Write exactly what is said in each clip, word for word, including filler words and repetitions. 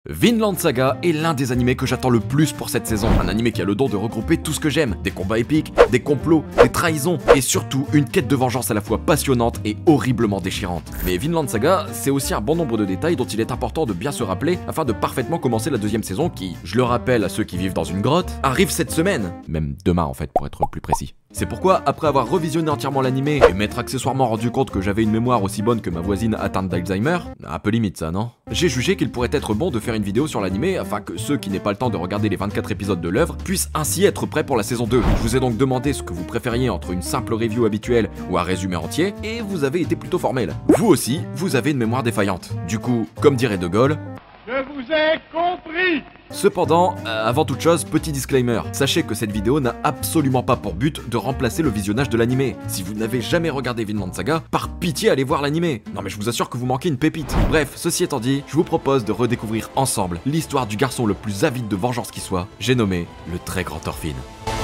Vinland Saga est l'un des animés que j'attends le plus pour cette saison. Un animé qui a le don de regrouper tout ce que j'aime. Des combats épiques, des complots, des trahisons et surtout une quête de vengeance à la fois passionnante et horriblement déchirante. Mais Vinland Saga, c'est aussi un bon nombre de détails dont il est important de bien se rappeler afin de parfaitement commencer la deuxième saison qui, je le rappelle à ceux qui vivent dans une grotte, arrive cette semaine. Même demain en fait pour être plus précis. C'est pourquoi, après avoir revisionné entièrement l'animé et m'être accessoirement rendu compte que j'avais une mémoire aussi bonne que ma voisine atteinte d'Alzheimer, un peu limite ça, non? J'ai jugé qu'il pourrait être bon de faire une vidéo sur l'animé afin que ceux qui n'aient pas le temps de regarder les vingt-quatre épisodes de l'œuvre puissent ainsi être prêts pour la saison deux. Je vous ai donc demandé ce que vous préfériez entre une simple review habituelle ou un résumé entier, et vous avez été plutôt formel. Vous aussi, vous avez une mémoire défaillante. Du coup, comme dirait De Gaulle, je vous ai compris. Cependant, euh, avant toute chose, petit disclaimer, sachez que cette vidéo n'a absolument pas pour but de remplacer le visionnage de l'animé. Si vous n'avez jamais regardé Vinland Saga, par pitié allez voir l'animé. Non mais je vous assure que vous manquez une pépite. Bref, ceci étant dit, je vous propose de redécouvrir ensemble l'histoire du garçon le plus avide de vengeance qui soit, j'ai nommé le très grand Thorfinn.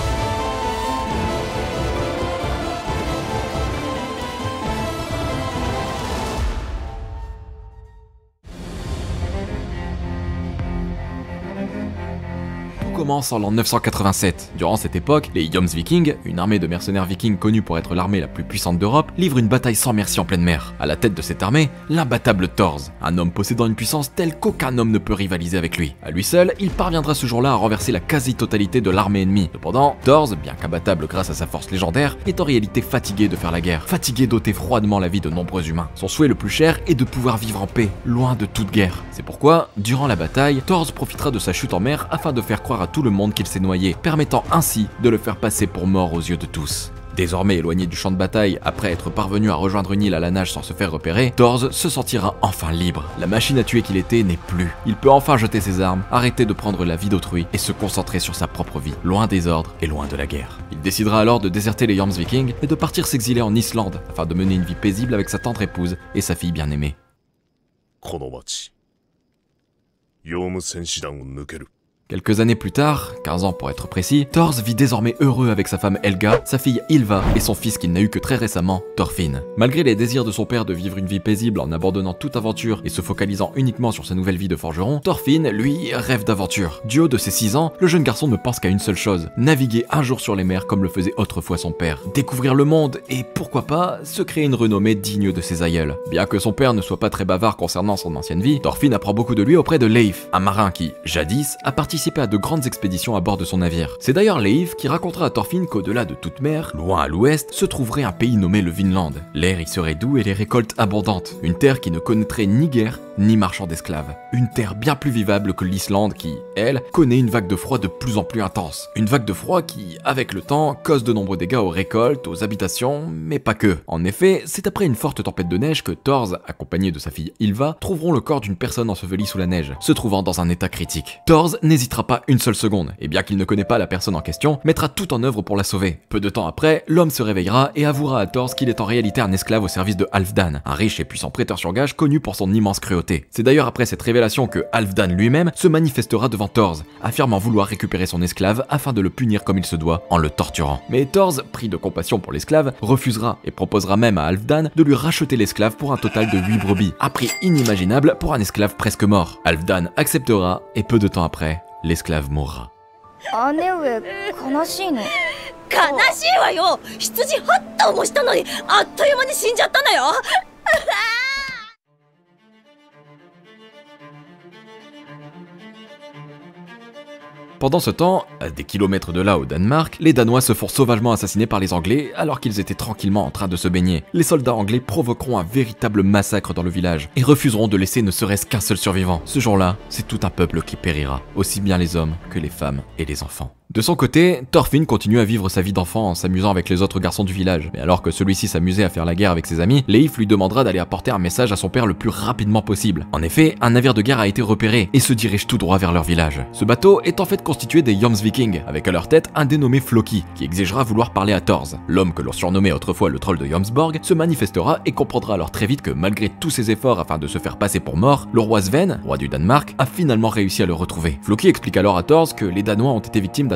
Commence en l'an neuf cent quatre-vingt-sept. Durant cette époque, les Jomsvikings, une armée de mercenaires vikings connue pour être l'armée la plus puissante d'Europe, livrent une bataille sans merci en pleine mer. À la tête de cette armée, l'imbattable Thors, un homme possédant une puissance telle qu'aucun homme ne peut rivaliser avec lui. À lui seul, il parviendra ce jour-là à renverser la quasi-totalité de l'armée ennemie. Cependant, Thors, bien qu'imbattable grâce à sa force légendaire, est en réalité fatigué de faire la guerre, fatigué d'ôter froidement la vie de nombreux humains. Son souhait le plus cher est de pouvoir vivre en paix, loin de toute guerre. C'est pourquoi, durant la bataille, Thors profitera de sa chute en mer afin de faire croire à tout le monde qu'il s'est noyé, permettant ainsi de le faire passer pour mort aux yeux de tous. Désormais éloigné du champ de bataille, après être parvenu à rejoindre une île à la nage sans se faire repérer, Thors se sentira enfin libre. La machine à tuer qu'il était n'est plus. Il peut enfin jeter ses armes, arrêter de prendre la vie d'autrui et se concentrer sur sa propre vie, loin des ordres et loin de la guerre. Il décidera alors de déserter les Jomsvikings et de partir s'exiler en Islande, afin de mener une vie paisible avec sa tendre épouse et sa fille bien-aimée. Quelques années plus tard, quinze ans pour être précis, Thors vit désormais heureux avec sa femme Helga, sa fille Ylva et son fils qu'il n'a eu que très récemment, Thorfinn. Malgré les désirs de son père de vivre une vie paisible en abandonnant toute aventure et se focalisant uniquement sur sa nouvelle vie de forgeron, Thorfinn, lui, rêve d'aventure. Du haut de ses six ans, le jeune garçon ne pense qu'à une seule chose, naviguer un jour sur les mers comme le faisait autrefois son père, découvrir le monde et, pourquoi pas, se créer une renommée digne de ses aïeuls. Bien que son père ne soit pas très bavard concernant son ancienne vie, Thorfinn apprend beaucoup de lui auprès de Leif, un marin qui, jadis, a participé à de grandes expéditions à bord de son navire. C'est d'ailleurs Leif qui racontera à Thorfinn qu'au-delà de toute mer, loin à l'ouest, se trouverait un pays nommé le Vinland. L'air y serait doux et les récoltes abondantes. Une terre qui ne connaîtrait ni guerre, ni marchand d'esclaves. Une terre bien plus vivable que l'Islande qui, elle, connaît une vague de froid de plus en plus intense. Une vague de froid qui, avec le temps, cause de nombreux dégâts aux récoltes, aux habitations, mais pas que. En effet, c'est après une forte tempête de neige que Thors, accompagné de sa fille Ylva, trouveront le corps d'une personne ensevelie sous la neige, se trouvant dans un état critique. Thors n'hésitera pas une seule seconde, et bien qu'il ne connaît pas la personne en question, mettra tout en œuvre pour la sauver. Peu de temps après, l'homme se réveillera et avouera à Thors qu'il est en réalité un esclave au service de Halfdan, un riche et puissant prêteur sur gage connu pour son immense cruauté. C'est d'ailleurs après cette révélation que Halfdan lui-même se manifestera devant Thors, affirmant vouloir récupérer son esclave afin de le punir comme il se doit en le torturant. Mais Thors, pris de compassion pour l'esclave, refusera et proposera même à Halfdan de lui racheter l'esclave pour un total de huit brebis, un prix inimaginable pour un esclave presque mort. Halfdan acceptera et peu de temps après, l'esclave mourra. Pendant ce temps, à des kilomètres de là au Danemark, les Danois se font sauvagement assassiner par les Anglais alors qu'ils étaient tranquillement en train de se baigner. Les soldats anglais provoqueront un véritable massacre dans le village et refuseront de laisser ne serait-ce qu'un seul survivant. Ce jour-là, c'est tout un peuple qui périra, aussi bien les hommes que les femmes et les enfants. De son côté, Thorfinn continue à vivre sa vie d'enfant en s'amusant avec les autres garçons du village. Mais alors que celui-ci s'amusait à faire la guerre avec ses amis, Leif lui demandera d'aller apporter un message à son père le plus rapidement possible. En effet, un navire de guerre a été repéré et se dirige tout droit vers leur village. Ce bateau est en fait constitué des Jomsvikings, avec à leur tête un dénommé Floki, qui exigera vouloir parler à Thors. L'homme que l'on surnommait autrefois le troll de Jomsborg se manifestera et comprendra alors très vite que malgré tous ses efforts afin de se faire passer pour mort, le roi Sven, roi du Danemark, a finalement réussi à le retrouver. Floki explique alors à Thors que les Danois ont été victimes d'un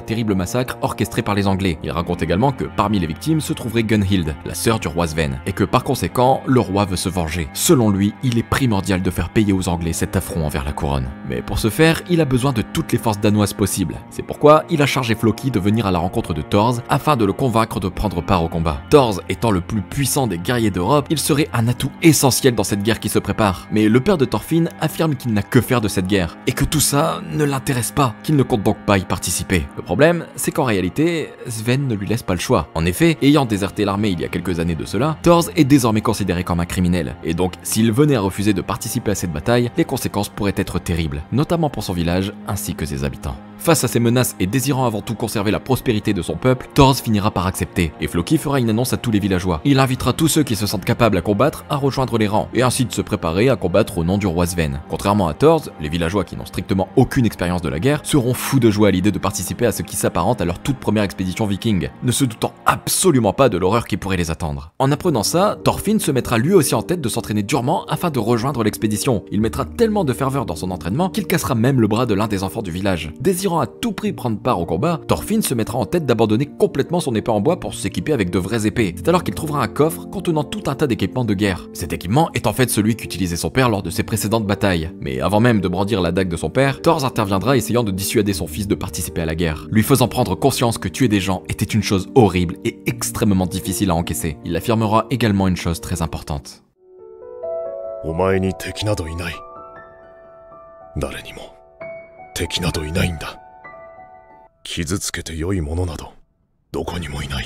d'un terrible massacre orchestré par les Anglais. Il raconte également que parmi les victimes se trouverait Gunhild, la sœur du roi Sven, et que par conséquent, le roi veut se venger. Selon lui, il est primordial de faire payer aux Anglais cet affront envers la couronne. Mais pour ce faire, il a besoin de toutes les forces danoises possibles. C'est pourquoi il a chargé Floki de venir à la rencontre de Thors afin de le convaincre de prendre part au combat. Thors étant le plus puissant des guerriers d'Europe, il serait un atout essentiel dans cette guerre qui se prépare. Mais le père de Thorfinn affirme qu'il n'a que faire de cette guerre, et que tout ça ne l'intéresse pas, qu'il ne compte donc pas y participer. Le problème, c'est qu'en réalité, Sven ne lui laisse pas le choix. En effet, ayant déserté l'armée il y a quelques années de cela, Thors est désormais considéré comme un criminel, et donc s'il venait à refuser de participer à cette bataille, les conséquences pourraient être terribles, notamment pour son village ainsi que ses habitants. Face à ces menaces et désirant avant tout conserver la prospérité de son peuple, Thors finira par accepter, et Floki fera une annonce à tous les villageois. Il invitera tous ceux qui se sentent capables à combattre à rejoindre les rangs, et ainsi de se préparer à combattre au nom du roi Sven. Contrairement à Thors, les villageois qui n'ont strictement aucune expérience de la guerre seront fous de joie à l'idée de participer à ce qui s'apparente à leur toute première expédition viking, ne se doutant absolument pas de l'horreur qui pourrait les attendre. En apprenant ça, Thorfinn se mettra lui aussi en tête de s'entraîner durement afin de rejoindre l'expédition. Il mettra tellement de ferveur dans son entraînement qu'il cassera même le bras de l'un des enfants du village. Désirant à tout prix prendre part au combat, Thorfinn se mettra en tête d'abandonner complètement son épée en bois pour s'équiper avec de vraies épées. C'est alors qu'il trouvera un coffre contenant tout un tas d'équipements de guerre. Cet équipement est en fait celui qu'utilisait son père lors de ses précédentes batailles. Mais avant même de brandir la dague de son père, Thors interviendra essayant de dissuader son fils de participer à la guerre, lui faisant prendre conscience que tuer des gens était une chose horrible et extrêmement difficile à encaisser. Il affirmera également une chose très importante. お前に敵などいない。誰にも敵などいないんだ。傷つけて良いものなどどこにもいない。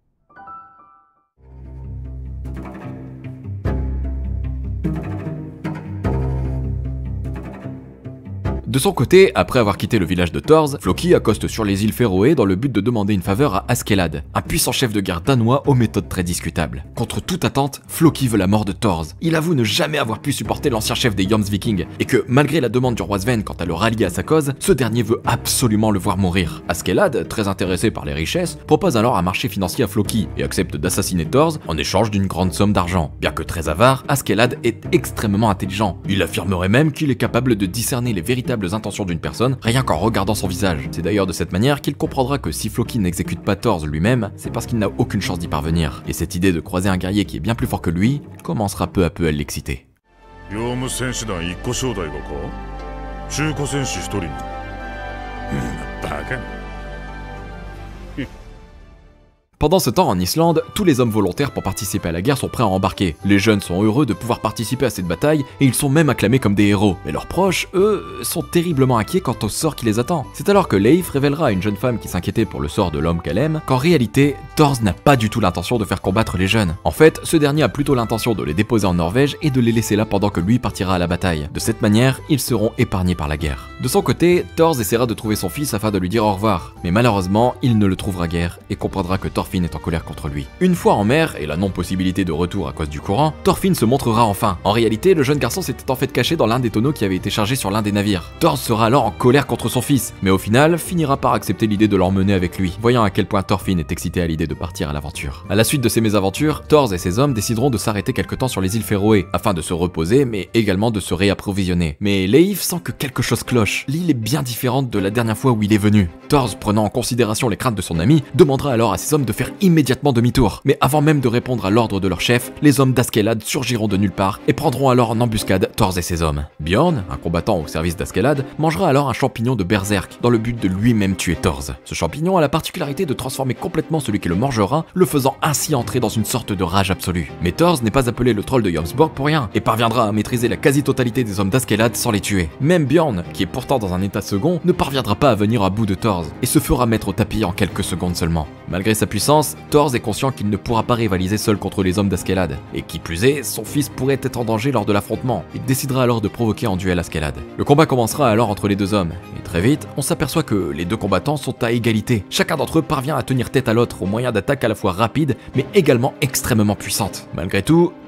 De son côté, après avoir quitté le village de Thors, Floki accoste sur les îles Féroé dans le but de demander une faveur à Askeladd, un puissant chef de guerre danois aux méthodes très discutables. Contre toute attente, Floki veut la mort de Thors. Il avoue ne jamais avoir pu supporter l'ancien chef des Jomsviking, et que malgré la demande du roi Sven quant à le rallier à sa cause, ce dernier veut absolument le voir mourir. Askeladd, très intéressé par les richesses, propose alors un marché financier à Floki, et accepte d'assassiner Thors en échange d'une grande somme d'argent. Bien que très avare, Askeladd est extrêmement intelligent. Il affirmerait même qu'il est capable de discerner les véritables intentions d'une personne rien qu'en regardant son visage. C'est d'ailleurs de cette manière qu'il comprendra que si Floki n'exécute pas Thors lui-même, c'est parce qu'il n'a aucune chance d'y parvenir. Et cette idée de croiser un guerrier qui est bien plus fort que lui commencera peu à peu à l'exciter. Pendant ce temps, en Islande, tous les hommes volontaires pour participer à la guerre sont prêts à embarquer. Les jeunes sont heureux de pouvoir participer à cette bataille et ils sont même acclamés comme des héros. Mais leurs proches, eux, sont terriblement inquiets quant au sort qui les attend. C'est alors que Leif révélera à une jeune femme qui s'inquiétait pour le sort de l'homme qu'elle aime qu'en réalité, Thors n'a pas du tout l'intention de faire combattre les jeunes. En fait, ce dernier a plutôt l'intention de les déposer en Norvège et de les laisser là pendant que lui partira à la bataille. De cette manière, ils seront épargnés par la guerre. De son côté, Thors essaiera de trouver son fils afin de lui dire au revoir. Mais malheureusement, il ne le trouvera guère et comprendra que Thorfinn est en colère contre lui. Une fois en mer et la non-possibilité de retour à cause du courant, Thorfinn se montrera enfin. En réalité, le jeune garçon s'était en fait caché dans l'un des tonneaux qui avait été chargé sur l'un des navires. Thors sera alors en colère contre son fils, mais au final finira par accepter l'idée de l'emmener avec lui, voyant à quel point Thorfinn est excité à l'idée de partir à l'aventure. À la suite de ces mésaventures, Thors et ses hommes décideront de s'arrêter quelque temps sur les îles Féroé, afin de se reposer, mais également de se réapprovisionner. Mais Leif sent que quelque chose cloche. L'île est bien différente de la dernière fois où il est venu. Thors, prenant en considération les craintes de son ami, demandera alors à ses hommes de faire immédiatement demi-tour. Mais avant même de répondre à l'ordre de leur chef, les hommes d'Askeladd surgiront de nulle part et prendront alors en embuscade Thors et ses hommes. Bjorn, un combattant au service d'Askeladd, mangera alors un champignon de berserk dans le but de lui-même tuer Thors. Ce champignon a la particularité de transformer complètement celui qui le mangera, le faisant ainsi entrer dans une sorte de rage absolue. Mais Thors n'est pas appelé le troll de Jomsborg pour rien et parviendra à maîtriser la quasi-totalité des hommes d'Askeladd sans les tuer. Même Bjorn, qui est pourtant dans un état second, ne parviendra pas à venir à bout de Thors et se fera mettre au tapis en quelques secondes seulement. Malgré sa puissance, Thors est conscient qu'il ne pourra pas rivaliser seul contre les hommes d'Askeladd, et qui plus est, son fils pourrait être en danger lors de l'affrontement. Il décidera alors de provoquer en duel Askeladd. Le combat commencera alors entre les deux hommes, et très vite, on s'aperçoit que les deux combattants sont à égalité. Chacun d'entre eux parvient à tenir tête à l'autre au moyen d'attaques à la fois rapides, mais également extrêmement puissantes. Malgré tout, Thors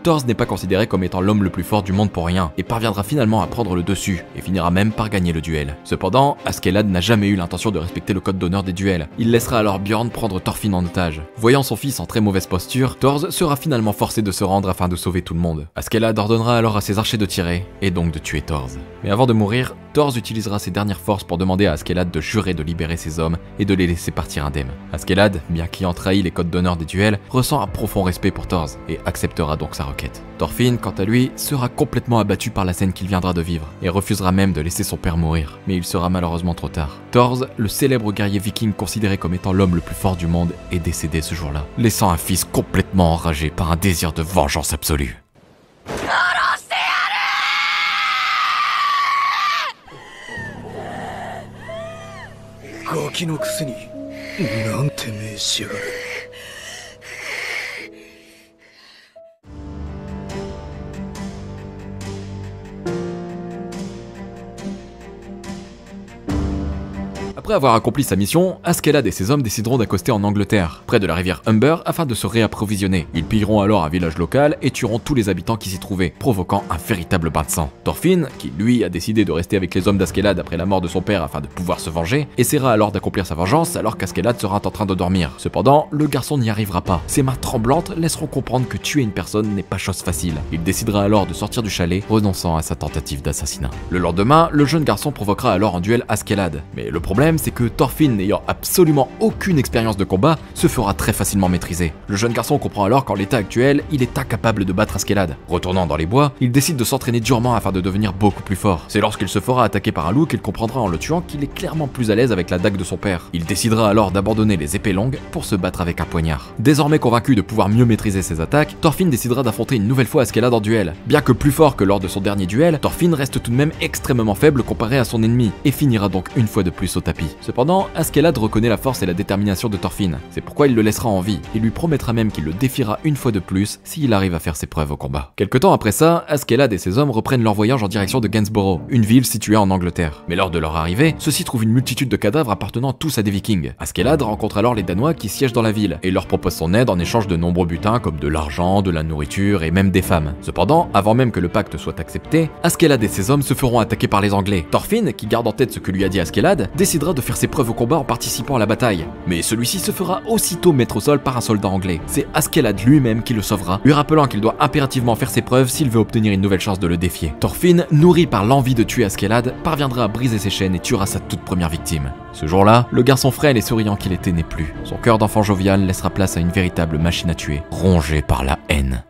Thors n'est pas considéré comme étant l'homme le plus fort du monde pour rien, et parviendra finalement à prendre le dessus, et finira même par gagner le duel. Cependant, Askeladd n'a jamais eu l'intention de respecter le code d'honneur des duels. Il laissera alors Bjorn prendre Thorfinn en otage. Voyant son fils en très mauvaise posture, Thors sera finalement forcé de se rendre afin de sauver tout le monde. Askeladd ordonnera alors à ses archers de tirer, et donc de tuer Thors. Mais avant de mourir, Thors utilisera ses dernières forces pour demander à Askeladd de jurer de libérer ses hommes et de les laisser partir indemnes. Askeladd, bien qu'ayant trahi les codes d'honneur des duels, ressent un profond respect pour Thors et acceptera donc sa requête. Thorfinn, quant à lui, sera complètement abattu par la scène qu'il viendra de vivre et refusera même de laisser son père mourir, mais il sera malheureusement trop tard. Thors, le célèbre guerrier viking considéré comme étant l'homme le plus fort du monde, est décédé ce jour-là, laissant un fils complètement enragé par un désir de vengeance absolue. ガキのくせになんて命しやがる。 Après avoir accompli sa mission, Askeladd et ses hommes décideront d'accoster en Angleterre, près de la rivière Humber, afin de se réapprovisionner. Ils pilleront alors un village local et tueront tous les habitants qui s'y trouvaient, provoquant un véritable bain de sang. Thorfinn, qui lui a décidé de rester avec les hommes d'Askeladd après la mort de son père afin de pouvoir se venger, essaiera alors d'accomplir sa vengeance alors qu'Askeladd sera en train de dormir. Cependant, le garçon n'y arrivera pas. Ses mains tremblantes laisseront comprendre que tuer une personne n'est pas chose facile. Il décidera alors de sortir du chalet, renonçant à sa tentative d'assassinat. Le lendemain, le jeune garçon provoquera alors un duel Askeladd. Mais le problème, c'est que Thorfinn, n'ayant absolument aucune expérience de combat, se fera très facilement maîtriser. Le jeune garçon comprend alors qu'en l'état actuel, il est incapable de battre Askeladd. Retournant dans les bois, il décide de s'entraîner durement afin de devenir beaucoup plus fort. C'est lorsqu'il se fera attaquer par un loup qu'il comprendra en le tuant qu'il est clairement plus à l'aise avec la dague de son père. Il décidera alors d'abandonner les épées longues pour se battre avec un poignard. Désormais convaincu de pouvoir mieux maîtriser ses attaques, Thorfinn décidera d'affronter une nouvelle fois Askeladd en duel. Bien que plus fort que lors de son dernier duel, Thorfinn reste tout de même extrêmement faible comparé à son ennemi, et finira donc une fois de plus au tapis. Cependant, Askeladd reconnaît la force et la détermination de Thorfinn. C'est pourquoi il le laissera en vie, et lui promettra même qu'il le défiera une fois de plus s'il arrive à faire ses preuves au combat. Quelque temps après ça, Askeladd et ses hommes reprennent leur voyage en direction de Gainsborough, une ville située en Angleterre. Mais lors de leur arrivée, ceux-ci trouvent une multitude de cadavres appartenant tous à des vikings. Askeladd rencontre alors les Danois qui siègent dans la ville, et leur propose son aide en échange de nombreux butins comme de l'argent, de la nourriture et même des femmes. Cependant, avant même que le pacte soit accepté, Askeladd et ses hommes se feront attaquer par les Anglais. Thorfinn, qui garde en tête ce que lui a dit Askeladd, décidera de faire ses preuves au combat en participant à la bataille. Mais celui-ci se fera aussitôt mettre au sol par un soldat anglais. C'est Askeladd lui-même qui le sauvera, lui rappelant qu'il doit impérativement faire ses preuves s'il veut obtenir une nouvelle chance de le défier. Thorfinn, nourri par l'envie de tuer Askeladd, parviendra à briser ses chaînes et tuera sa toute première victime. Ce jour-là, le garçon frêle et souriant qu'il était n'est plus. Son cœur d'enfant jovial laissera place à une véritable machine à tuer, rongée par la haine.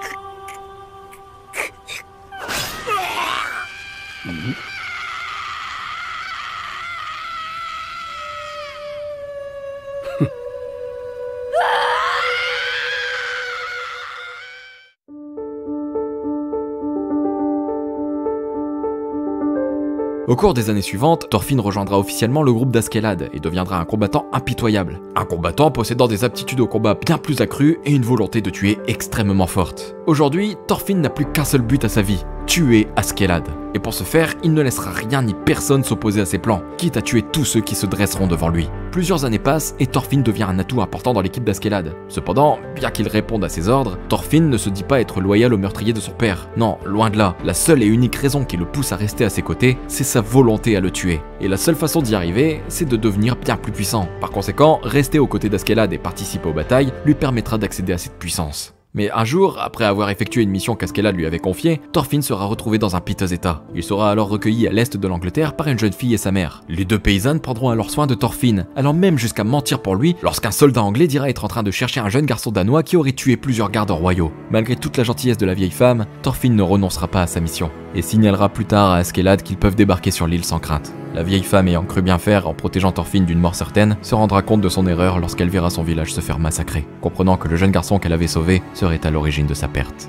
Au cours des années suivantes, Thorfinn rejoindra officiellement le groupe d'Askeladd et deviendra un combattant impitoyable. Un combattant possédant des aptitudes au combat bien plus accrues et une volonté de tuer extrêmement forte. Aujourd'hui, Thorfinn n'a plus qu'un seul but à sa vie, tuer Askeladd. Et pour ce faire, il ne laissera rien ni personne s'opposer à ses plans, quitte à tuer tous ceux qui se dresseront devant lui. Plusieurs années passent et Thorfinn devient un atout important dans l'équipe d'Askeladd. Cependant, bien qu'il réponde à ses ordres, Thorfinn ne se dit pas être loyal au meurtrier de son père. Non, loin de là. La seule et unique raison qui le pousse à rester à ses côtés, c'est sa volonté à le tuer. Et la seule façon d'y arriver, c'est de devenir bien plus puissant. Par conséquent, rester aux côtés d'Askeladd et participer aux batailles lui permettra d'accéder à cette puissance. Mais un jour, après avoir effectué une mission qu'Askeladd lui avait confiée, Thorfinn sera retrouvé dans un piteux état. Il sera alors recueilli à l'est de l'Angleterre par une jeune fille et sa mère. Les deux paysannes prendront alors soin de Thorfinn, allant même jusqu'à mentir pour lui lorsqu'un soldat anglais dira être en train de chercher un jeune garçon danois qui aurait tué plusieurs gardes royaux. Malgré toute la gentillesse de la vieille femme, Thorfinn ne renoncera pas à sa mission, et signalera plus tard à Askeladd qu'ils peuvent débarquer sur l'île sans crainte. La vieille femme ayant cru bien faire en protégeant Thorfinn d'une mort certaine, se rendra compte de son erreur lorsqu'elle verra son village se faire massacrer, comprenant que le jeune garçon qu'elle avait sauvé serait à l'origine de sa perte.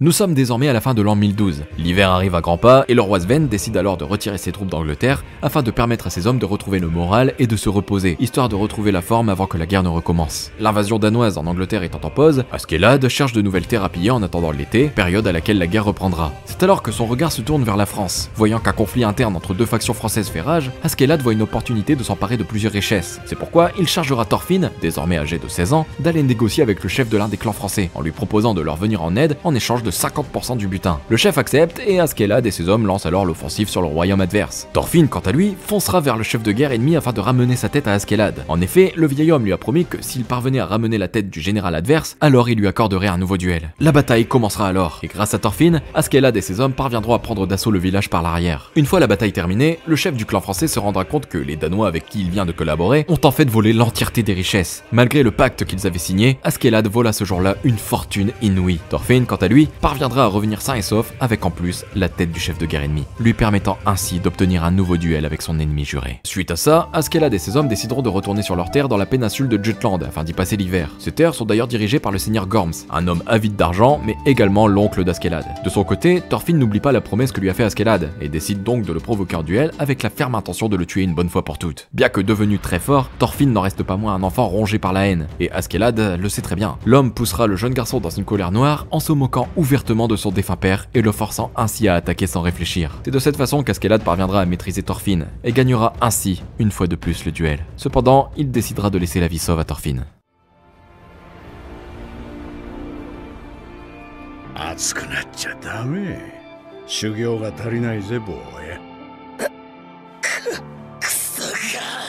Nous sommes désormais à la fin de l'an mille douze. L'hiver arrive à grands pas et le roi Sven décide alors de retirer ses troupes d'Angleterre afin de permettre à ses hommes de retrouver le moral et de se reposer, histoire de retrouver la forme avant que la guerre ne recommence. L'invasion danoise en Angleterre étant en pause, Askeladd cherche de nouvelles terres à piller en attendant l'été, période à laquelle la guerre reprendra. C'est alors que son regard se tourne vers la France. Voyant qu'un conflit interne entre deux factions françaises fait rage, Askeladd voit une opportunité de s'emparer de plusieurs richesses. C'est pourquoi il chargera Thorfinn, désormais âgé de seize ans, d'aller négocier avec le chef de l'un des clans français, en lui proposant de leur venir en aide en échange de cinquante pour cent du butin. Le chef accepte et Askeladd et ses hommes lancent alors l'offensive sur le royaume adverse. Thorfinn, quant à lui, foncera vers le chef de guerre ennemi afin de ramener sa tête à Askeladd. En effet, le vieil homme lui a promis que s'il parvenait à ramener la tête du général adverse, alors il lui accorderait un nouveau duel. La bataille commencera alors, et grâce à Thorfinn, Askeladd et ses hommes parviendront à prendre d'assaut le village par l'arrière. Une fois la bataille terminée, le chef du clan français se rendra compte que les Danois avec qui il vient de collaborer ont en fait volé l'entièreté des richesses. Malgré le pacte qu'ils avaient signé, Askeladd vola ce jour-là une fortune inouïe. Thorfinn, quant à lui, parviendra à revenir sain et sauf avec en plus la tête du chef de guerre ennemi, lui permettant ainsi d'obtenir un nouveau duel avec son ennemi juré. Suite à ça, Askeladd et ses hommes décideront de retourner sur leurs terres dans la péninsule de Jutland afin d'y passer l'hiver. Ces terres sont d'ailleurs dirigées par le seigneur Gorms, un homme avide d'argent mais également l'oncle d'Askeladd. De son côté, Thorfinn n'oublie pas la promesse que lui a fait Askeladd et décide donc de le provoquer en duel avec la ferme intention de le tuer une bonne fois pour toutes. Bien que devenu très fort, Thorfinn n'en reste pas moins un enfant rongé par la haine, et Askeladd le sait très bien. L'homme poussera le jeune garçon dans une colère noire en se moquant ouvertement de son défunt père et le forçant ainsi à attaquer sans réfléchir. C'est de cette façon qu'Askeladd parviendra à maîtriser Thorfinn et gagnera ainsi une fois de plus le duel. Cependant, il décidera de laisser la vie sauve à Thorfinn. 熱くなっちゃダメ。修行が足りないぜ、坊や。くそが。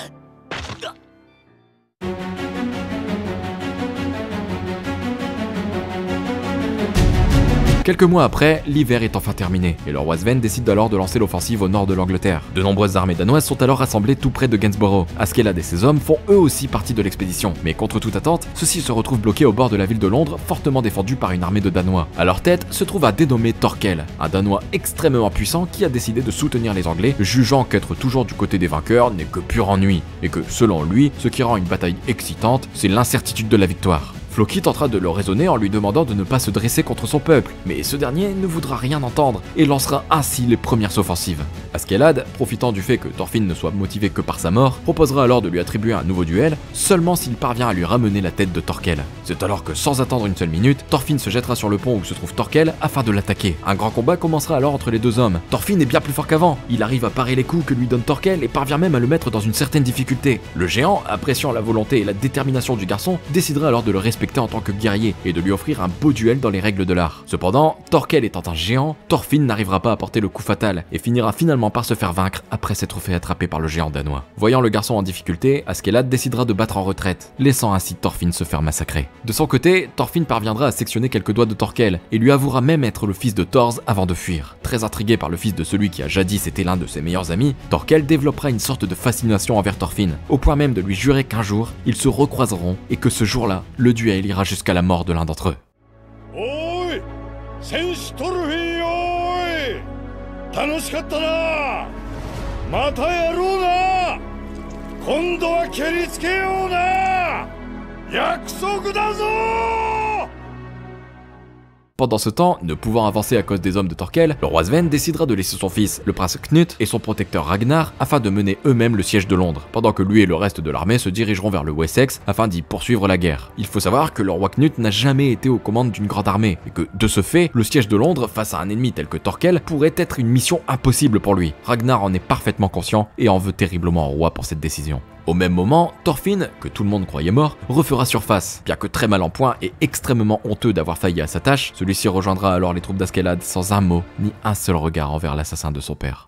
Quelques mois après, l'hiver est enfin terminé, et le roi Sven décide alors de lancer l'offensive au nord de l'Angleterre. De nombreuses armées danoises sont alors rassemblées tout près de Gainsborough. Askeladd et ses hommes font eux aussi partie de l'expédition, mais contre toute attente, ceux-ci se retrouvent bloqués au bord de la ville de Londres, fortement défendus par une armée de Danois. À leur tête se trouve un dénommé Thorkel, un Danois extrêmement puissant qui a décidé de soutenir les Anglais, jugeant qu'être toujours du côté des vainqueurs n'est que pur ennui, et que, selon lui, ce qui rend une bataille excitante, c'est l'incertitude de la victoire. Floki tentera de le raisonner en lui demandant de ne pas se dresser contre son peuple, mais ce dernier ne voudra rien entendre et lancera ainsi les premières offensives. Askeladd, profitant du fait que Thorfinn ne soit motivé que par sa mort, proposera alors de lui attribuer un nouveau duel, seulement s'il parvient à lui ramener la tête de Thorkel. C'est alors que sans attendre une seule minute, Thorfinn se jettera sur le pont où se trouve Thorkel afin de l'attaquer. Un grand combat commencera alors entre les deux hommes. Thorfinn est bien plus fort qu'avant, il arrive à parer les coups que lui donne Thorkel et parvient même à le mettre dans une certaine difficulté. Le géant, appréciant la volonté et la détermination du garçon, décidera alors de le respecter en tant que guerrier et de lui offrir un beau duel dans les règles de l'art. Cependant, Thorkel étant un géant, Thorfinn n'arrivera pas à porter le coup fatal et finira finalement par se faire vaincre après s'être fait attraper par le géant danois. Voyant le garçon en difficulté, Askeladd décidera de battre en retraite, laissant ainsi Thorfinn se faire massacrer. De son côté, Thorfinn parviendra à sectionner quelques doigts de Thorkel et lui avouera même être le fils de Thors avant de fuir. Très intrigué par le fils de celui qui a jadis été l'un de ses meilleurs amis, Thorkel développera une sorte de fascination envers Thorfinn, au point même de lui jurer qu'un jour, ils se recroiseront et que ce jour-là, le duel ira jusqu'à la mort de l'un d'entre eux. Oi! Senshi Thorfinn, oi! Tanoshikatta na! Mata yarou na! Kondo wa keritsukeyo na! Yakusoku da zo! Pendant ce temps, ne pouvant avancer à cause des hommes de Thorkel, le roi Sven décidera de laisser son fils, le prince Knut, et son protecteur Ragnar afin de mener eux-mêmes le siège de Londres, pendant que lui et le reste de l'armée se dirigeront vers le Wessex afin d'y poursuivre la guerre. Il faut savoir que le roi Knut n'a jamais été aux commandes d'une grande armée, et que, de ce fait, le siège de Londres face à un ennemi tel que Thorkel pourrait être une mission impossible pour lui. Ragnar en est parfaitement conscient et en veut terriblement au roi pour cette décision. Au même moment, Thorfinn, que tout le monde croyait mort, refera surface. Bien que très mal en point et extrêmement honteux d'avoir failli à sa tâche, celui-ci rejoindra alors les troupes d'Askeladd sans un mot ni un seul regard envers l'assassin de son père.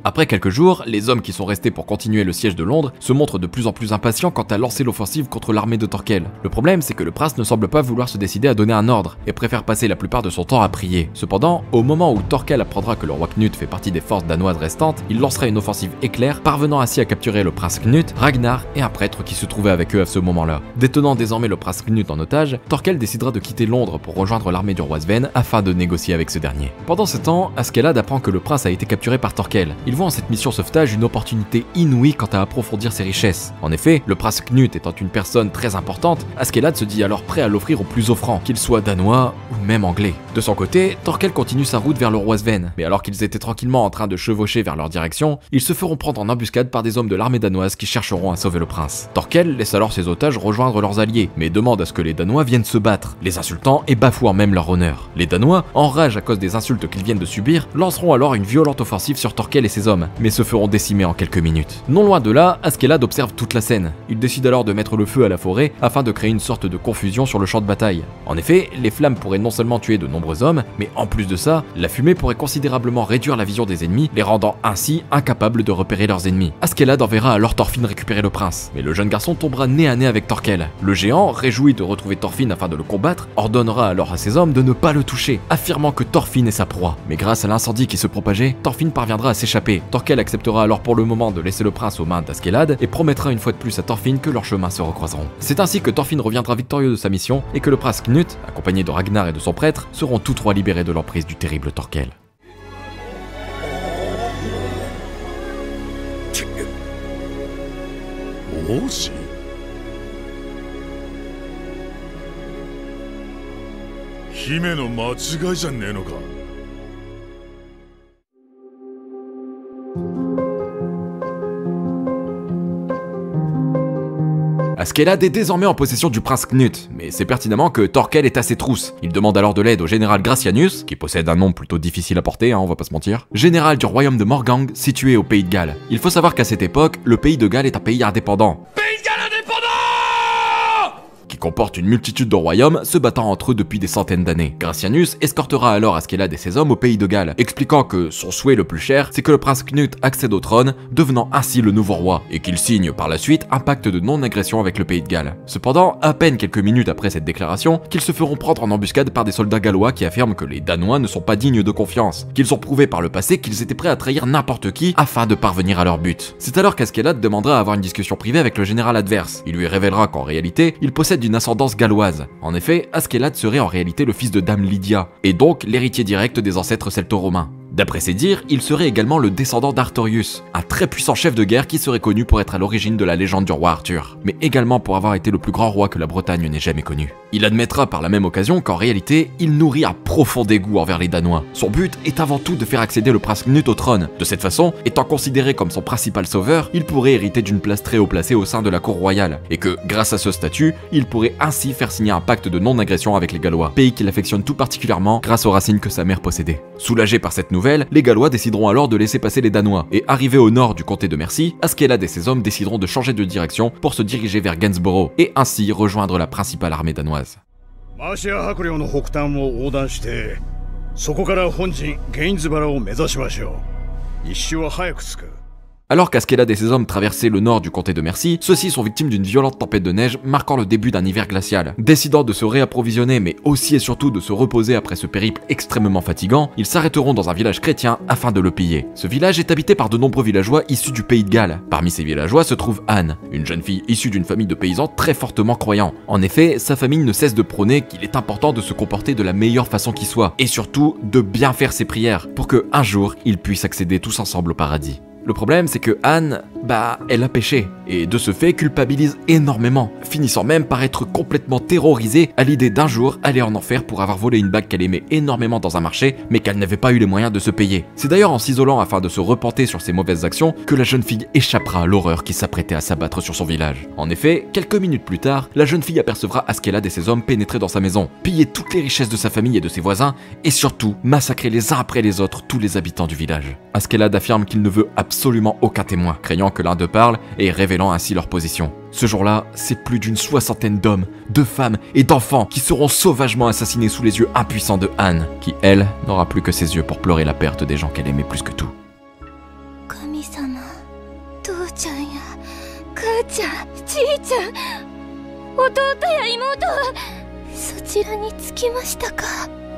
Après quelques jours, les hommes qui sont restés pour continuer le siège de Londres se montrent de plus en plus impatients quant à lancer l'offensive contre l'armée de Thorkel. Le problème, c'est que le prince ne semble pas vouloir se décider à donner un ordre et préfère passer la plupart de son temps à prier. Cependant, au moment où Thorkel apprendra que le roi Knut fait partie des forces danoises restantes, il lancera une offensive éclair, parvenant ainsi à capturer le prince Knut, Ragnar et un prêtre qui se trouvait avec eux à ce moment-là. Détenant désormais le prince Knut en otage, Thorkel décidera de quitter Londres pour rejoindre l'armée du roi Sven afin de négocier avec ce dernier. Pendant ce temps, Askeladd apprend que le prince a été capturé par Thorkel. Il voit en cette mission sauvetage une opportunité inouïe quant à approfondir ses richesses. En effet, le prince Knut étant une personne très importante, Askeladd se dit alors prêt à l'offrir au plus offrant, qu'il soit danois ou même anglais. De son côté, Thorkel continue sa route vers le roi Sven, mais alors qu'ils étaient tranquillement en train de chevaucher vers leur direction, ils se feront prendre en embuscade par des hommes de l'armée danoise qui chercheront à sauver le prince. Thorkel laisse alors ses otages rejoindre leurs alliés, mais demande à ce que les Danois viennent se battre, les insultant et bafouant même leur honneur. Les Danois, en rage à cause des insultes qu'ils viennent de subir, lanceront alors une violente offensive sur Thorkel et ses hommes, mais se feront décimer en quelques minutes. Non loin de là, Askeladd observe toute la scène. Il décide alors de mettre le feu à la forêt afin de créer une sorte de confusion sur le champ de bataille. En effet, les flammes pourraient non seulement tuer de nombreux hommes, mais en plus de ça, la fumée pourrait considérablement réduire la vision des ennemis, les rendant ainsi incapables de repérer leurs ennemis. Askeladd enverra alors Thorfinn récupérer le prince, mais le jeune garçon tombera nez à nez avec Thorkel. Le géant, réjoui de retrouver Thorfinn afin de le combattre, ordonnera alors à ses hommes de ne pas le toucher, affirmant que Thorfinn est sa proie. Mais grâce à l'incendie qui se propageait, Thorfinn parviendra à s'échapper. Thorkel acceptera alors pour le moment de laisser le prince aux mains d'Askeladd et promettra une fois de plus à Thorfinn que leurs chemins se recroiseront. C'est ainsi que Thorfinn reviendra victorieux de sa mission et que le prince Knut, accompagné de Ragnar et de son prêtre, seront tous trois libérés de l'emprise du terrible Thorkel. 王子姫の間違いじゃねえのか。 Askeladd est désormais en possession du prince Knut, mais c'est pertinemment que Thorkel est à ses trousses. Il demande alors de l'aide au général Gracianus, qui possède un nom plutôt difficile à porter, hein, on va pas se mentir, général du royaume de Morgang, situé au pays de Galles. Il faut savoir qu'à cette époque, le pays de Galles est un pays indépendant. Pays de Galles indépendant qui comporte une multitude de royaumes se battant entre eux depuis des centaines d'années. Gracianus escortera alors Askeladd et ses hommes au pays de Galles, expliquant que son souhait le plus cher, c'est que le prince Knut accède au trône, devenant ainsi le nouveau roi, et qu'il signe par la suite un pacte de non-agression avec le pays de Galles. Cependant, à peine quelques minutes après cette déclaration, qu'ils se feront prendre en embuscade par des soldats gallois qui affirment que les Danois ne sont pas dignes de confiance, qu'ils ont prouvé par le passé qu'ils étaient prêts à trahir n'importe qui afin de parvenir à leur but. C'est alors qu'Askeladd demandera à avoir une discussion privée avec le général adverse. Il lui révélera qu'en réalité, il possède une ascendance galloise. En effet, Askeladd serait en réalité le fils de Dame Lydia, et donc l'héritier direct des ancêtres celto-romains. D'après ses dires, il serait également le descendant d'Artorius, un très puissant chef de guerre qui serait connu pour être à l'origine de la légende du roi Arthur, mais également pour avoir été le plus grand roi que la Bretagne n'ait jamais connu. Il admettra par la même occasion qu'en réalité, il nourrit un profond dégoût envers les Danois. Son but est avant tout de faire accéder le prince Knut au trône. De cette façon, étant considéré comme son principal sauveur, il pourrait hériter d'une place très haut placée au sein de la cour royale, et que, grâce à ce statut, il pourrait ainsi faire signer un pacte de non-agression avec les Gallois, pays qu'il affectionne tout particulièrement grâce aux racines que sa mère possédait. Soulagé par cette nouvelle, les Gallois décideront alors de laisser passer les Danois, et arrivés au nord du comté de Mercie, Askeladd et ses hommes décideront de changer de direction pour se diriger vers Gainsborough, et ainsi rejoindre la principale armée danoise. マーシア伯領の北端を横断して、そこから本陣ゲインズバラを目指しましょう。一周は早く着く。 Alors qu'Askeladd et ses hommes traversaient le nord du comté de Mercie, ceux-ci sont victimes d'une violente tempête de neige marquant le début d'un hiver glacial. Décidant de se réapprovisionner mais aussi et surtout de se reposer après ce périple extrêmement fatigant, ils s'arrêteront dans un village chrétien afin de le piller. Ce village est habité par de nombreux villageois issus du pays de Galles. Parmi ces villageois se trouve Anne, une jeune fille issue d'une famille de paysans très fortement croyants. En effet, sa famille ne cesse de prôner qu'il est important de se comporter de la meilleure façon qui soit, et surtout de bien faire ses prières, pour que un jour ils puissent accéder tous ensemble au paradis. Le problème, c'est que Anne, bah, elle a péché, et de ce fait culpabilise énormément, finissant même par être complètement terrorisée à l'idée d'un jour aller en enfer pour avoir volé une bague qu'elle aimait énormément dans un marché, mais qu'elle n'avait pas eu les moyens de se payer. C'est d'ailleurs en s'isolant afin de se repenter sur ses mauvaises actions que la jeune fille échappera à l'horreur qui s'apprêtait à s'abattre sur son village. En effet, quelques minutes plus tard, la jeune fille apercevra Askeladd et ses hommes pénétrer dans sa maison, piller toutes les richesses de sa famille et de ses voisins, et surtout massacrer les uns après les autres tous les habitants du village. Askeladd affirme qu'il ne veut absolument aucun témoin, craignant que l'un d'eux parle et révélant ainsi leur position. Ce jour-là, c'est plus d'une soixantaine d'hommes, de femmes et d'enfants qui seront sauvagement assassinés sous les yeux impuissants de Anne, qui, elle, n'aura plus que ses yeux pour pleurer la perte des gens qu'elle aimait plus que tout. ちゃん、じいちゃん、弟や妹はそちらに着きましたか。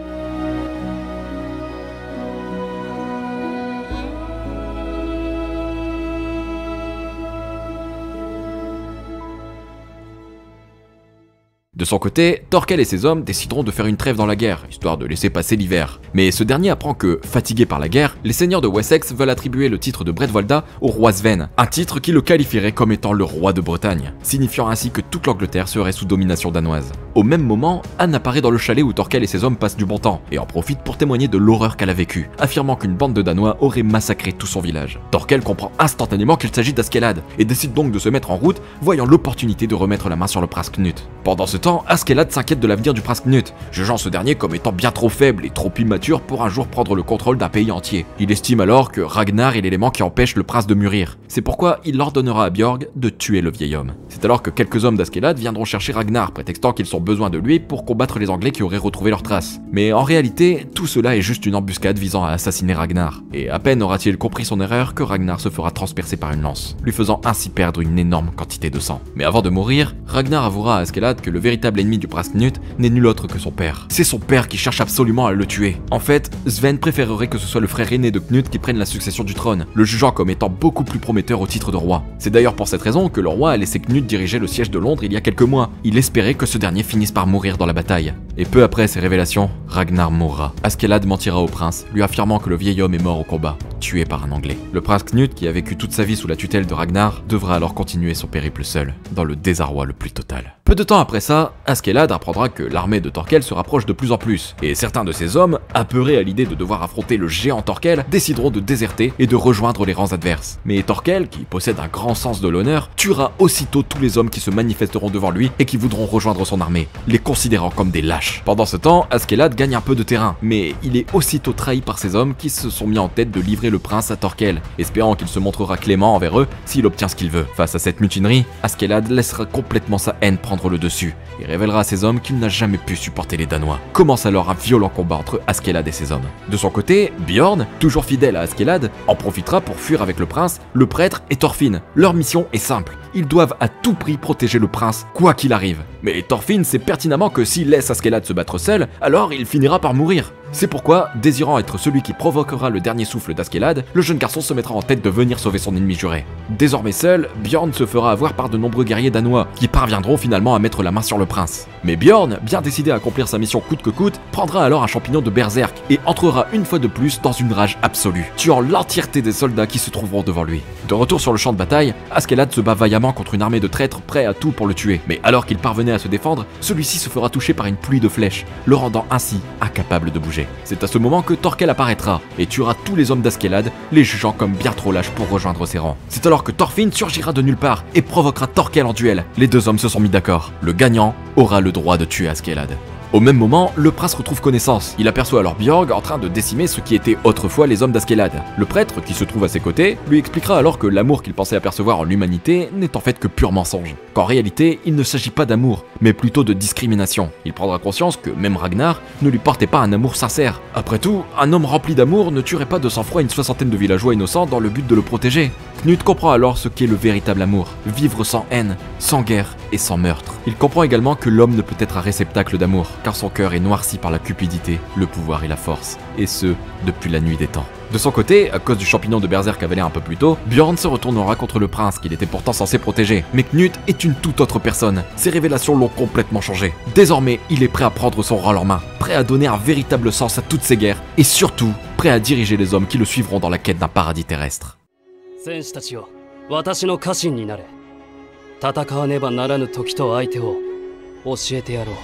De son côté, Thorkel et ses hommes décideront de faire une trêve dans la guerre, histoire de laisser passer l'hiver. Mais ce dernier apprend que, fatigué par la guerre, les seigneurs de Wessex veulent attribuer le titre de Bredvolda au roi Sven, un titre qui le qualifierait comme étant le roi de Bretagne, signifiant ainsi que toute l'Angleterre serait sous domination danoise. Au même moment, Anne apparaît dans le chalet où Thorkel et ses hommes passent du bon temps, et en profite pour témoigner de l'horreur qu'elle a vécue, affirmant qu'une bande de Danois aurait massacré tout son village. Thorkel comprend instantanément qu'il s'agit d'Askeladd, et décide donc de se mettre en route, voyant l'opportunité de remettre la main sur le prince Knut. Pendant ce temps, Askeladd s'inquiète de l'avenir du prince Knut, jugeant ce dernier comme étant bien trop faible et trop immature pour un jour prendre le contrôle d'un pays entier. Il estime alors que Ragnar est l'élément qui empêche le prince de mûrir. C'est pourquoi il ordonnera à Björg de tuer le vieil homme. C'est alors que quelques hommes d'Askeladd viendront chercher Ragnar, prétextant qu'ils ont besoin de lui pour combattre les Anglais qui auraient retrouvé leurs traces. Mais en réalité, tout cela est juste une embuscade visant à assassiner Ragnar. Et à peine aura-t-il compris son erreur que Ragnar se fera transpercer par une lance, lui faisant ainsi perdre une énorme quantité de sang. Mais avant de mourir, Ragnar avouera à Askeladd que le véritable ennemi du prince Knut n'est nul autre que son père. C'est son père qui cherche absolument à le tuer. En fait, Sven préférerait que ce soit le frère aîné de Knut qui prenne la succession du trône, le jugeant comme étant beaucoup plus prometteur au titre de roi. C'est d'ailleurs pour cette raison que le roi a laissé Knut diriger le siège de Londres il y a quelques mois. Il espérait que ce dernier finisse par mourir dans la bataille. Et peu après ces révélations, Ragnar mourra. Askeladd mentira au prince, lui affirmant que le vieil homme est mort au combat, tué par un Anglais. Le prince Knut, qui a vécu toute sa vie sous la tutelle de Ragnar, devra alors continuer son périple seul, dans le désarroi le plus total. Peu de temps après ça, Askeladd apprendra que l'armée de Thorkel se rapproche de plus en plus, et certains de ses hommes, apeurés à l'idée de devoir affronter le géant Thorkel, décideront de déserter et de rejoindre les rangs adverses. Mais Thorkel, qui possède un grand sens de l'honneur, tuera aussitôt tous les hommes qui se manifesteront devant lui et qui voudront rejoindre son armée, les considérant comme des lâches. Pendant ce temps, Askeladd gagne un peu de terrain, mais il est aussitôt trahi par ses hommes qui se sont mis en tête de livrer le prince à Thorkel, espérant qu'il se montrera clément envers eux s'il obtient ce qu'il veut. Face à cette mutinerie, Askeladd laissera complètement sa haine prendre le dessus et révélera à ses hommes qu'il n'a jamais pu supporter les Danois. Commence alors un violent combat entre Askeladd et ses hommes. De son côté, Björn, toujours fidèle à Askeladd, en profitera pour fuir avec le prince, le prêtre et Thorfinn. Leur mission est simple. Ils doivent à tout prix protéger le prince, quoi qu'il arrive. Mais Thorfinn sait pertinemment que s'il laisse Askeladd se battre seul, alors il finira par mourir. C'est pourquoi, désirant être celui qui provoquera le dernier souffle d'Askeladd, le jeune garçon se mettra en tête de venir sauver son ennemi juré. Désormais seul, Björn se fera avoir par de nombreux guerriers danois, qui parviendront finalement à mettre la main sur le prince. Mais Björn, bien décidé à accomplir sa mission coûte que coûte, prendra alors un champignon de berserk et entrera une fois de plus dans une rage absolue, tuant l'entièreté des soldats qui se trouveront devant lui. De retour sur le champ de bataille, Askeladd se bat vaillamment contre une armée de traîtres prêts à tout pour le tuer. Mais alors qu'il parvenait à se défendre, celui-ci se fera toucher par une pluie de flèches, le rendant ainsi incapable de bouger. C'est à ce moment que Thorkel apparaîtra et tuera tous les hommes d'Askeladd, les jugeant comme bien trop lâches pour rejoindre ses rangs. C'est alors que Thorfinn surgira de nulle part et provoquera Thorkel en duel. Les deux hommes se sont mis d'accord. Le gagnant aura le droit de tuer Askeladd. Au même moment, le prince retrouve connaissance. Il aperçoit alors Björg en train de décimer ce qui était autrefois les hommes d'Askeladd. Le prêtre, qui se trouve à ses côtés, lui expliquera alors que l'amour qu'il pensait apercevoir en l'humanité n'est en fait que pur mensonge. Qu'en réalité, il ne s'agit pas d'amour, mais plutôt de discrimination. Il prendra conscience que même Ragnar ne lui portait pas un amour sincère. Après tout, un homme rempli d'amour ne tuerait pas de sang-froid une soixantaine de villageois innocents dans le but de le protéger. Knut comprend alors ce qu'est le véritable amour, vivre sans haine, sans guerre et sans meurtre. Il comprend également que l'homme ne peut être un réceptacle d'amour, car son cœur est noirci par la cupidité, le pouvoir et la force, et ce, depuis la nuit des temps. De son côté, à cause du champignon de berserk avalé un peu plus tôt, Björn se retournera contre le prince qu'il était pourtant censé protéger. Mais Knut est une toute autre personne. Ses révélations l'ont complètement changé. Désormais, il est prêt à prendre son rôle en main, prêt à donner un véritable sens à toutes ces guerres, et surtout, prêt à diriger les hommes qui le suivront dans la quête d'un paradis terrestre. 戦士たちよ、私の家臣になれ。戦わねばならぬ時と相手を教えてやろう。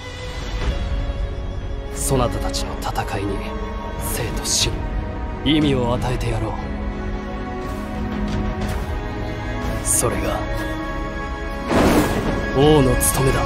そなたたちの戦いに生と死、意味を与えてやろう。それが王の務めだ。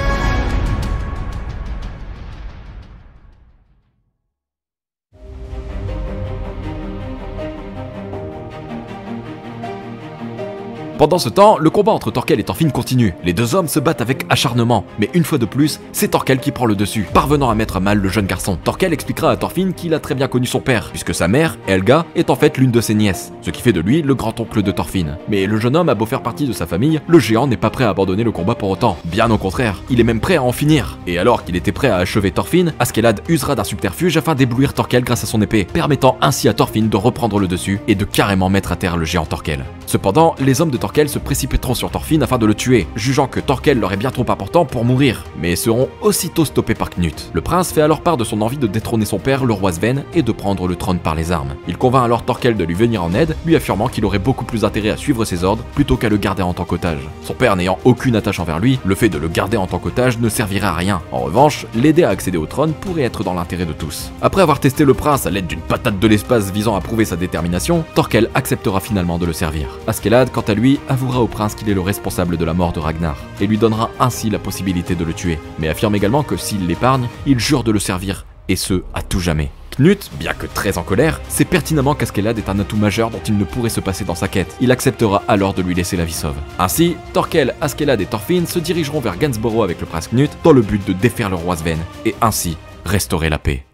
Pendant ce temps, le combat entre Thorkel et Thorfinn continue. Les deux hommes se battent avec acharnement, mais une fois de plus, c'est Thorkel qui prend le dessus, parvenant à mettre à mal le jeune garçon. Thorkel expliquera à Thorfinn qu'il a très bien connu son père, puisque sa mère, Helga, est en fait l'une de ses nièces, ce qui fait de lui le grand-oncle de Thorfinn. Mais le jeune homme a beau faire partie de sa famille, le géant n'est pas prêt à abandonner le combat pour autant. Bien au contraire, il est même prêt à en finir. Et alors qu'il était prêt à achever Thorfinn, Askeladd usera d'un subterfuge afin d'éblouir Thorkel grâce à son épée, permettant ainsi à Thorfinn de reprendre le dessus et de carrément mettre à terre le géant Thorkel. Cependant, les hommes de Thorkel se précipiteront sur Thorfinn afin de le tuer, jugeant que Thorkel leur est bien trop important pour mourir, mais seront aussitôt stoppés par Knut. Le prince fait alors part de son envie de détrôner son père, le roi Sven, et de prendre le trône par les armes. Il convainc alors Thorkel de lui venir en aide, lui affirmant qu'il aurait beaucoup plus intérêt à suivre ses ordres plutôt qu'à le garder en tant qu'otage. Son père n'ayant aucune attache envers lui, le fait de le garder en tant qu'otage ne servirait à rien. En revanche, l'aider à accéder au trône pourrait être dans l'intérêt de tous. Après avoir testé le prince à l'aide d'une patate de l'espace visant à prouver sa détermination, Thorkel acceptera finalement de le servir. Askeladd, quant à lui, avouera au prince qu'il est le responsable de la mort de Ragnar, et lui donnera ainsi la possibilité de le tuer, mais affirme également que s'il l'épargne, il jure de le servir, et ce, à tout jamais. Knut, bien que très en colère, sait pertinemment qu'Askeladd est un atout majeur dont il ne pourrait se passer dans sa quête. Il acceptera alors de lui laisser la vie sauve. Ainsi, Thorkel, Askeladd et Thorfinn se dirigeront vers Gainsborough avec le prince Knut dans le but de défaire le roi Sven, et ainsi restaurer la paix.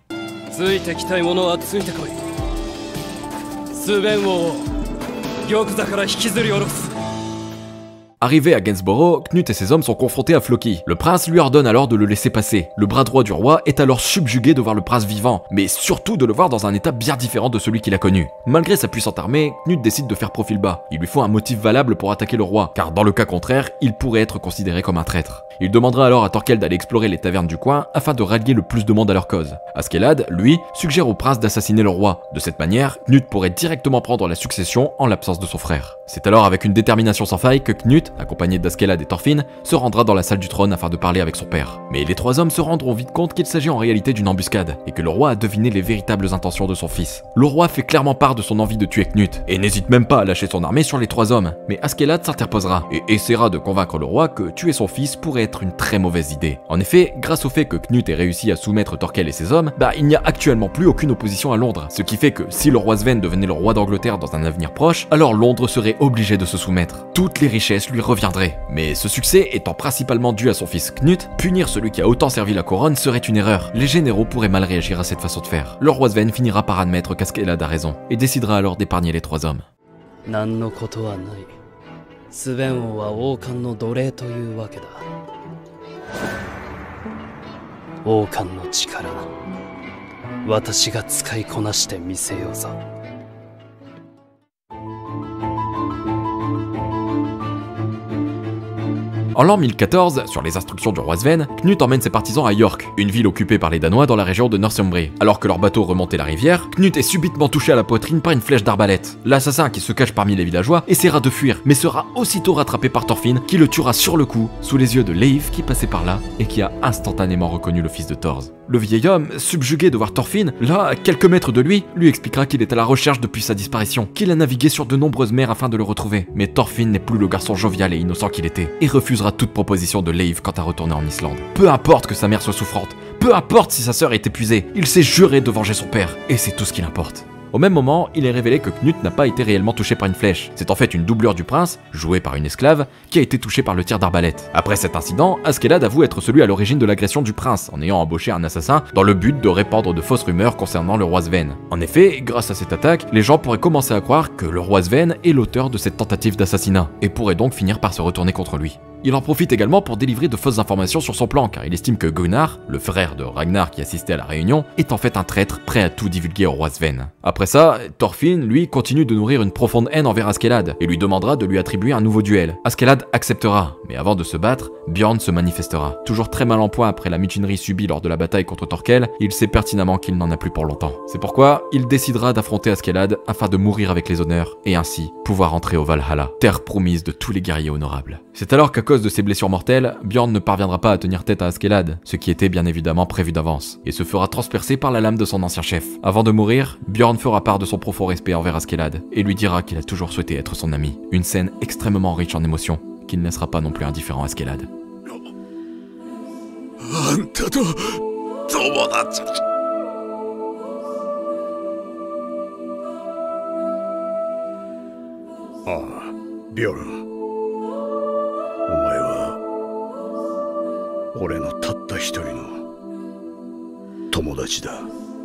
Arrivé à Gainsborough, Knut et ses hommes sont confrontés à Floki. Le prince lui ordonne alors de le laisser passer. Le bras droit du roi est alors subjugué de voir le prince vivant, mais surtout de le voir dans un état bien différent de celui qu'il a connu. Malgré sa puissante armée, Knut décide de faire profil bas. Il lui faut un motif valable pour attaquer le roi, car dans le cas contraire, il pourrait être considéré comme un traître. Il demandera alors à Thorkel d'aller explorer les tavernes du coin afin de rallier le plus de monde à leur cause. Askeladd, lui, suggère au prince d'assassiner le roi. De cette manière, Knut pourrait directement prendre la succession en l'absence de son frère. C'est alors avec une détermination sans faille que Knut, accompagné d'Askeladd et Thorfinn, se rendra dans la salle du trône afin de parler avec son père. Mais les trois hommes se rendront vite compte qu'il s'agit en réalité d'une embuscade, et que le roi a deviné les véritables intentions de son fils. Le roi fait clairement part de son envie de tuer Knut, et n'hésite même pas à lâcher son armée sur les trois hommes. Mais Askeladd s'interposera, et essaiera de convaincre le roi que tuer son fils pourrait être une très mauvaise idée. En effet, grâce au fait que Knut ait réussi à soumettre Thorkel et ses hommes, bah il n'y a actuellement plus aucune opposition à Londres, ce qui fait que si le roi Sven devenait le roi d'Angleterre dans un avenir proche, alors Londres serait obligé de se soumettre. Toutes les richesses lui reviendraient. Mais ce succès étant principalement dû à son fils Knut, punir celui qui a autant servi la couronne serait une erreur. Les généraux pourraient mal réagir à cette façon de faire. Le roi Sven finira par admettre qu'Askeladd a raison, et décidera alors d'épargner les trois hommes. En l'an mille quatorze, sur les instructions du roi Sven, Knut emmène ses partisans à York, une ville occupée par les Danois dans la région de Northumbrie. Alors que leur bateau remontait la rivière, Knut est subitement touché à la poitrine par une flèche d'arbalète. L'assassin qui se cache parmi les villageois essaiera de fuir, mais sera aussitôt rattrapé par Thorfinn, qui le tuera sur le coup, sous les yeux de Leif qui passait par là et qui a instantanément reconnu le fils de Thors. Le vieil homme, subjugué de voir Thorfinn, là, à quelques mètres de lui, lui expliquera qu'il est à la recherche depuis sa disparition, qu'il a navigué sur de nombreuses mers afin de le retrouver. Mais Thorfinn n'est plus le garçon jovial et innocent qu'il était, et refusera toute proposition de Leif quant à retourner en Islande. Peu importe que sa mère soit souffrante, peu importe si sa sœur est épuisée, il s'est juré de venger son père, et c'est tout ce qui importe. Au même moment, il est révélé que Knut n'a pas été réellement touché par une flèche. C'est en fait une doublure du prince, jouée par une esclave, qui a été touchée par le tir d'arbalète. Après cet incident, Askeladd avoue être celui à l'origine de l'agression du prince, en ayant embauché un assassin dans le but de répandre de fausses rumeurs concernant le roi Sven. En effet, grâce à cette attaque, les gens pourraient commencer à croire que le roi Sven est l'auteur de cette tentative d'assassinat, et pourraient donc finir par se retourner contre lui. Il en profite également pour délivrer de fausses informations sur son plan, car il estime que Gunnar, le frère de Ragnar qui assistait à la réunion, est en fait un traître prêt à tout divulguer au roi Sven. Après ça, Thorfinn, lui, continue de nourrir une profonde haine envers Askeladd, et lui demandera de lui attribuer un nouveau duel. Askeladd acceptera, mais avant de se battre, Bjorn se manifestera. Toujours très mal en point après la mutinerie subie lors de la bataille contre Thorkel, il sait pertinemment qu'il n'en a plus pour longtemps. C'est pourquoi il décidera d'affronter Askeladd afin de mourir avec les honneurs, et ainsi pouvoir entrer au Valhalla, terre promise de tous les guerriers honorables. C'est alors qu'à cause de ses blessures mortelles, Bjorn ne parviendra pas à tenir tête à Askeladd, ce qui était bien évidemment prévu d'avance, et se fera transpercer par la lame de son ancien chef. Avant de mourir, Bjorn fera part de son profond respect envers Askeladd, et lui dira qu'il a toujours souhaité être son ami. Une scène extrêmement riche en émotions, qui ne laissera pas non plus indifférent Askeladd. Ah, Bjorn. 俺のたった一人の友達だ。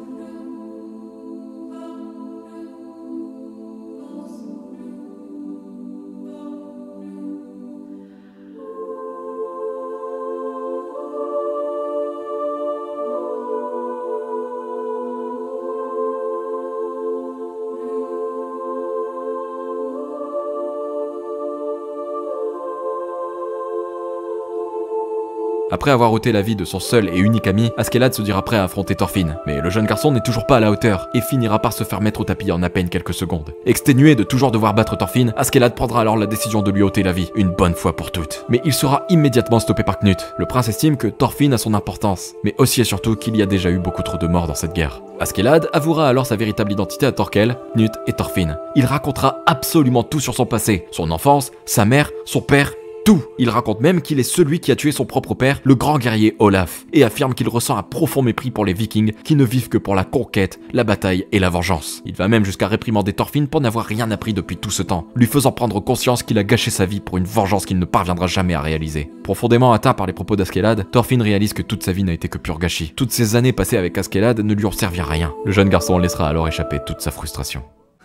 Après avoir ôté la vie de son seul et unique ami, Askeladd se dira prêt à affronter Thorfinn. Mais le jeune garçon n'est toujours pas à la hauteur et finira par se faire mettre au tapis en à peine quelques secondes. Exténué de toujours devoir battre Thorfinn, Askeladd prendra alors la décision de lui ôter la vie, une bonne fois pour toutes. Mais il sera immédiatement stoppé par Knut. Le prince estime que Thorfinn a son importance, mais aussi et surtout qu'il y a déjà eu beaucoup trop de morts dans cette guerre. Askeladd avouera alors sa véritable identité à Thorkel, Knut et Thorfinn. Il racontera absolument tout sur son passé, son enfance, sa mère, son père, tout. Il raconte même qu'il est celui qui a tué son propre père, le grand guerrier Olaf, et affirme qu'il ressent un profond mépris pour les Vikings qui ne vivent que pour la conquête, la bataille et la vengeance. Il va même jusqu'à réprimander Thorfinn pour n'avoir rien appris depuis tout ce temps, lui faisant prendre conscience qu'il a gâché sa vie pour une vengeance qu'il ne parviendra jamais à réaliser. Profondément atteint par les propos d'Askeladd, Thorfinn réalise que toute sa vie n'a été que pur gâchis. Toutes ces années passées avec Askeladd ne lui ont servi à rien. Le jeune garçon laissera alors échapper toute sa frustration.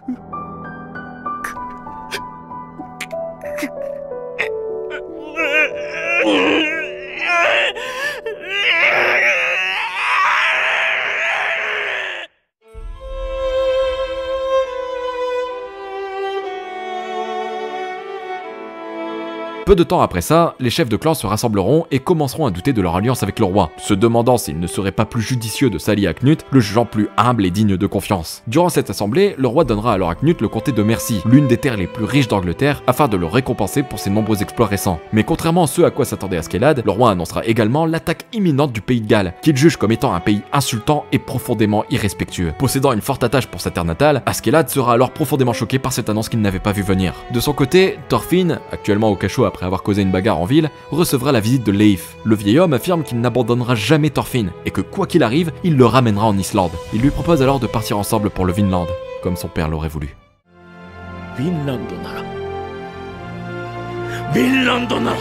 Peu de temps après ça, les chefs de clan se rassembleront et commenceront à douter de leur alliance avec le roi, se demandant s'il ne serait pas plus judicieux de s'allier à Knut, le jugeant plus humble et digne de confiance. Durant cette assemblée, le roi donnera alors à Knut le comté de Mercie, l'une des terres les plus riches d'Angleterre, afin de le récompenser pour ses nombreux exploits récents. Mais contrairement à ce à quoi s'attendait Askeladd, le roi annoncera également l'attaque imminente du pays de Galles, qu'il juge comme étant un pays insultant et profondément irrespectueux. Possédant une forte attache pour sa terre natale, Askeladd sera alors profondément choqué par cette annonce qu'il n'avait pas vu venir. De son côté, Thorfinn, actuellement au cachot après avoir causé une bagarre en ville, recevra la visite de Leif. Le vieil homme affirme qu'il n'abandonnera jamais Thorfinn et que quoi qu'il arrive, il le ramènera en Islande. Il lui propose alors de partir ensemble pour le Vinland, comme son père l'aurait voulu. Vinland nara. Vinland nara.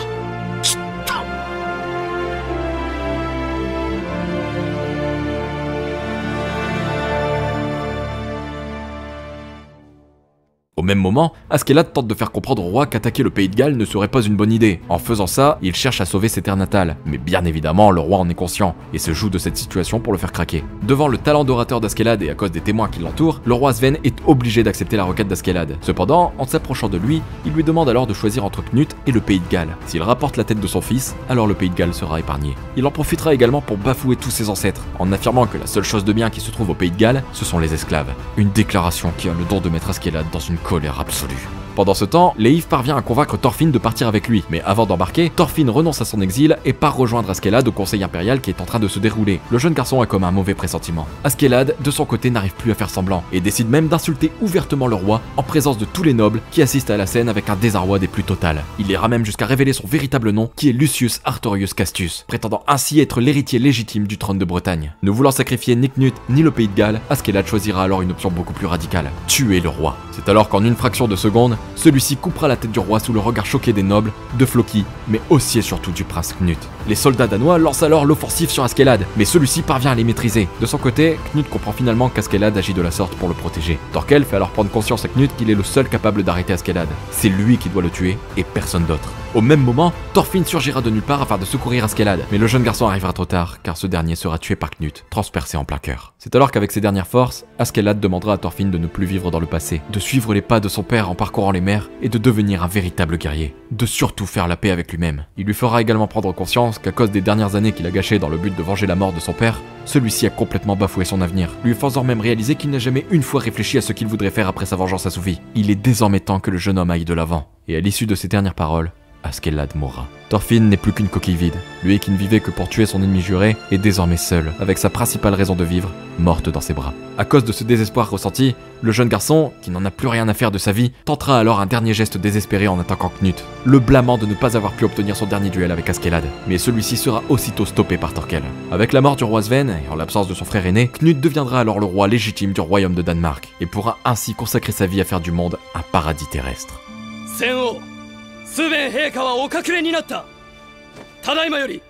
Au même moment, Askeladd tente de faire comprendre au roi qu'attaquer le pays de Galles ne serait pas une bonne idée. En faisant ça, il cherche à sauver ses terres natales. Mais bien évidemment, le roi en est conscient et se joue de cette situation pour le faire craquer. Devant le talent d'orateur d'Askeladd et à cause des témoins qui l'entourent, le roi Sven est obligé d'accepter la requête d'Askeladd. Cependant, en s'approchant de lui, il lui demande alors de choisir entre Knut et le pays de Galles. S'il rapporte la tête de son fils, alors le pays de Galles sera épargné. Il en profitera également pour bafouer tous ses ancêtres, en affirmant que la seule chose de bien qui se trouve au pays de Galles, ce sont les esclaves. Une déclaration qui a le don de mettre Askeladd dans une colère absolue. Pendant ce temps, Leif parvient à convaincre Thorfinn de partir avec lui, mais avant d'embarquer, Thorfinn renonce à son exil et part rejoindre Askeladd au conseil impérial qui est en train de se dérouler. Le jeune garçon a comme un mauvais pressentiment. Askeladd, de son côté, n'arrive plus à faire semblant et décide même d'insulter ouvertement le roi en présence de tous les nobles qui assistent à la scène avec un désarroi des plus total. Il ira même jusqu'à révéler son véritable nom, qui est Lucius Artorius Castus, prétendant ainsi être l'héritier légitime du trône de Bretagne. Ne voulant sacrifier ni Knut ni le pays de Galles, Askeladd choisira alors une option beaucoup plus radicale: tuer le roi. C'est alors qu'en une fraction de seconde, celui-ci coupera la tête du roi sous le regard choqué des nobles, de Floki, mais aussi et surtout du prince Knut. Les soldats danois lancent alors l'offensive sur Askeladd, mais celui-ci parvient à les maîtriser. De son côté, Knut comprend finalement qu'Askeladd agit de la sorte pour le protéger. Thorkel fait alors prendre conscience à Knut qu'il est le seul capable d'arrêter Askeladd. C'est lui qui doit le tuer, et personne d'autre. Au même moment, Thorfinn surgira de nulle part afin de secourir Askeladd, mais le jeune garçon arrivera trop tard, car ce dernier sera tué par Knut, transpercé en plein cœur. C'est alors qu'avec ses dernières forces, Askeladd demandera à Thorfinn de ne plus vivre dans le passé, de suivre les pas de son père en parcourant les mers, et de devenir un véritable guerrier, de surtout faire la paix avec lui-même. Il lui fera également prendre conscience qu'à cause des dernières années qu'il a gâchées dans le but de venger la mort de son père, celui-ci a complètement bafoué son avenir, lui faisant même réaliser qu'il n'a jamais une fois réfléchi à ce qu'il voudrait faire après sa vengeance assouvie. Il est désormais temps que le jeune homme aille de l'avant, et à l'issue de ces dernières paroles, Askeladd mourra. Thorfinn n'est plus qu'une coquille vide. Lui qui ne vivait que pour tuer son ennemi juré est désormais seul, avec sa principale raison de vivre, morte dans ses bras. À cause de ce désespoir ressenti, le jeune garçon, qui n'en a plus rien à faire de sa vie, tentera alors un dernier geste désespéré en attaquant Knut, le blâmant de ne pas avoir pu obtenir son dernier duel avec Askeladd. Mais celui-ci sera aussitôt stoppé par Thorkel. Avec la mort du roi Sven, et en l'absence de son frère aîné, Knut deviendra alors le roi légitime du royaume de Danemark, et pourra ainsi consacrer sa vie à faire du monde un paradis terrestre. Sen'o, スヴェン陛下はお隠れになった。ただいまより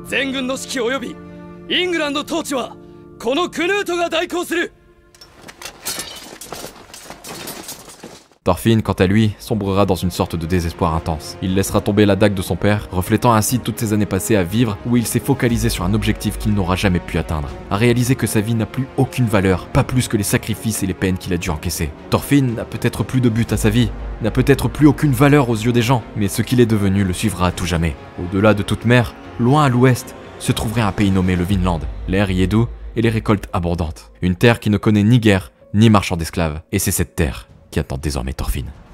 全軍の指揮及びイングランド統治はこのクヌートが代行する。 Thorfinn, quant à lui, sombrera dans une sorte de désespoir intense. Il laissera tomber la dague de son père, reflétant ainsi toutes ces années passées à vivre où il s'est focalisé sur un objectif qu'il n'aura jamais pu atteindre, à réaliser que sa vie n'a plus aucune valeur, pas plus que les sacrifices et les peines qu'il a dû encaisser. Thorfinn n'a peut-être plus de but à sa vie, n'a peut-être plus aucune valeur aux yeux des gens, mais ce qu'il est devenu le suivra à tout jamais. Au-delà de toute mer, loin à l'ouest, se trouverait un pays nommé le Vinland. L'air y est doux et les récoltes abondantes. Une terre qui ne connaît ni guerre, ni marchand d'esclaves. Et c'est cette terre qui attend désormais Thorfinn.